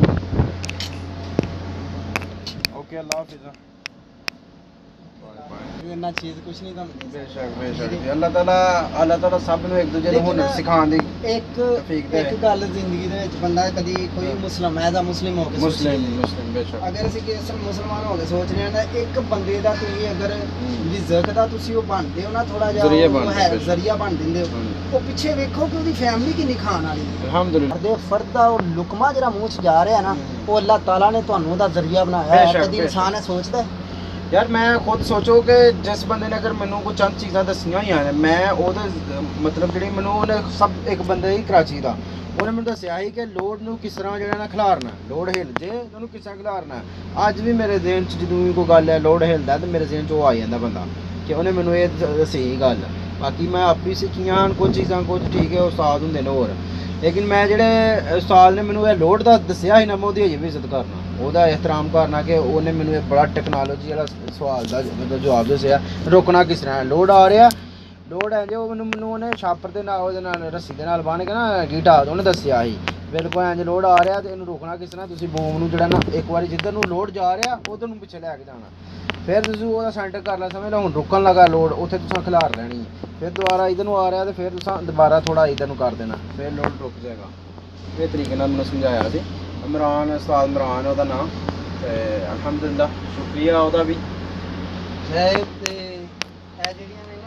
ओके, अल्लाह हाफिज़। Bye bye. ਇੰਨਾ ਚੀਜ਼ ਕੁਛ ਨਹੀਂ ਤੁਹਾਨੂੰ ਬੇਸ਼ੱਕ ਅੱਲਾਹ ਤਾਲਾ ਸਭ ਨੂੰ ਇੱਕ ਦੂਜੇ ਨੂੰ ਹੁਨਰ ਸਿਖਾਉਣ ਦੀ ਇੱਕ ਗੱਲ ਜ਼ਿੰਦਗੀ ਦੇ ਵਿੱਚ ਬੰਦਾ ਕਦੀ ਕੋਈ ਮੁਸਲਮ ਹੈ ਜਾਂ ਮੁਸਲਿਮ ਹੋ ਕੇ ਮੁਸਲਿਮ ਬੇਸ਼ੱਕ ਅਗਰ ਅਸੀਂ ਕਿਸੇ ਮੁਸਲਮਾਨ ਹੋ ਕੇ ਸੋਚ ਰਹੇ ਹਾਂ ਤਾਂ ਇੱਕ ਬੰਦੇ ਦਾ ਤੁਸੀਂ ਅਗਰ ਰਿਜ਼ਕ ਦਾ ਤੁਸੀਂ ਉਹ ਬਣਦੇ ਹੋ ਨਾ ਥੋੜਾ ਜਿਹਾ ਜ਼ਰੀਆ ਬਣ ਦਿੰਦੇ ਹੋ ਉਹ ਪਿੱਛੇ ਵੇਖੋ ਕਿ ਉਹਦੀ ਫੈਮਿਲੀ ਕਿੰਨੀ ਖਾਣ ਵਾਲੀ ਹੈ ਅਲਹਮਦੁਲਿਲਾ ਫਰਦ ਦਾ ਉਹ ਲੁਕਮਾ ਜਿਹੜਾ ਮੂੰਹ 'ਚ ਜਾ ਰਿਹਾ ਨਾ ਉਹ ਅੱਲਾਹ ਤਾਲਾ ਨੇ ਤੁਹਾਨੂੰ ਉਹਦਾ ਜ਼ਰੀਆ ਬਣਾਇਆ ਹੈ ਕਦੀ ਇਨਸਾਨ ਹੈ ਸੋਚਦਾ ਯਾਰ ਮੈਂ ਖੁਦ ਸੋਚੋ ਕਿ ਜਿਸ ਬੰਦੇ ਨੇ ਅਗਰ ਮੈਨੂੰ ਕੋਈ ਚੰਦ ਚੀਜ਼ਾਂ ਦੱਸੀਆਂ ਹੋਈਆਂ ਨੇ ਮੈਂ ਉਹਦੇ ਮਤਲਬ ਜਿਹੜੀ ਮੈਨੂੰ ਉਹਨੇ ਸਭ ਇੱਕ ਬੰਦੇ ਹੀ ਕਰਾਚੀ ਦਾ ਉਹਨੇ ਮੈਨੂੰ ਦੱਸਿਆ ਸੀ ਕਿ ਲੋਡ ਨੂੰ ਕਿਸ ਤਰ੍ਹਾਂ ਜਿਹੜਾ ਨਾ ਖਿਲਾਰਨਾ ਲੋਡ ਹਿੱਲ ਜੇ ਉਹਨੂੰ ਕਿਸ ਤਰ੍ਹਾਂ ਖਿਲਾਰਨਾ ਅੱਜ ਵੀ ਮੇਰੇ ਜ਼ਿਹਨ 'ਚ ਜਦੋਂ ਵੀ ਕੋਈ ਗੱਲ ਹੈ ਲੋਡ ਹਿੱਲਦਾ ਤੇ ਮੇਰੇ ਜ਼ਿਹਨ 'ਚ ਉਹ ਆ ਜਾਂਦਾ ਬੰਦਾ ਕਿ ਉਹਨੇ ਮੈਨੂੰ ਇਹ ਦੱਸੀ ਗੱਲ ਬਾਕੀ ਮੈਂ ਆਪੀ ਸਿੱਖੀਆਂ ਕੁਝ ਚੀਜ਼ਾਂ ਕੁਝ ਠੀਕ ਹੈ ਉਸਤਾਦ ਹੁੰਦੇ ਨੇ ਹੋਰ ਲੇਕਿਨ ਮੈਂ ਜਿਹੜੇ ਉਸਤਾਦ ਨੇ ਮੈਨੂੰ ਇਹ ਲੋਡ ਦਾ ਦੱਸਿਆ ਸੀ ਨਾ ਮੈਂ ਉਹਦੀ ਅਜੇ ਵੀ ਇੱਜ਼ਤ ਕਰਨਾ ਉਹਦਾ ਇਹਤਰਾਮ ਕਰਨਾ ਕਿ ਉਹਨੇ ਮੈਨੂੰ ਇਹ ਬੜਾ ਟੈਕਨੋਲੋਜੀ ਵਾਲਾ ਸਵਾਲ ਦਾ ਮਤਲਬ ਜਵਾਬ ਦੱਸਿਆ ਰੋਕਣਾ ਕਿਸ ਤਰ੍ਹਾਂ ਲੋਡ ਆ ਰਿਹਾ ਲੋਡ ਹੈ ਜੇ ਉਹ ਮੈਨੂੰ ਉਹਨੇ ਛਾਪਰ ਦੇ ਨਾਲ ਉਹਦੇ ਨਾਲ ਰੱਸੀ ਦੇ ਨਾਲ ਬੰਨ੍ਹ ਕੇ ਨਾ ਗੀਟਾ ਉਹਨੇ ਦੱਸਿਆ ਸੀ ਬਿਲਕੁਲ ਇੰਜ ਲੋਡ ਆ ਰਿਹਾ ਤੇ ਇਹਨੂੰ ਰੋਕਣਾ ਕਿਸ ਤਰ੍ਹਾਂ ਤੁਸੀਂ ਬੂਮ ਨੂੰ ਜਿਹੜਾ ਨਾ ਇੱਕ ਵਾਰੀ ਜਿੱਧਰ ਨੂੰ ਲੋਡ ਜਾ ਰਿਹਾ ਉਧਰ ਨੂੰ ਪਿੱਛੇ ਲੈ ਕੇ ਜਾਣਾ ਫਿਰ ਤੁਸੀਂ ਉਹਦਾ ਸੈਂਟਰ ਕਰ ਲੈ ਸਮਝ ਲਓ ਹੁਣ ਰੁਕਣ ਲੱਗਾ ਲੋਡ ਉੱਥੇ ਤੁਸੀਂ ਖਿਲਾਰ ਲੈਣੀ ਫਿਰ ਦੁਬਾਰਾ ਇਧਰ ਨੂੰ ਆ ਰਿਹਾ ਤੇ ਫਿਰ ਤੁਸੀਂ ਦੁਬਾਰਾ ਥੋੜਾ ਇਧਰ ਨੂੰ ਕਰ ਦੇਣਾ ਫਿਰ ਲੋਡ ਰੁਕ ਜਾਏਗਾ ਇਹ ਤਰੀਕੇ ਨਾਲ ਮੈਨੂੰ ਸਮਝਾਇਆ ਸੀ ਇਮਰਾਨ ਉਸਤਾਦ ਇਮਰਾਨ ਉਹਦਾ ਨਾਮ ਤੇ ਅਲਹਮਦੁਲਿਲਾ ਸ਼ੁਕਰੀਆ ਉਹਦਾ ਵੀ ਤੇ ਇਹ ਜਿਹੜੀਆਂ ਨੇ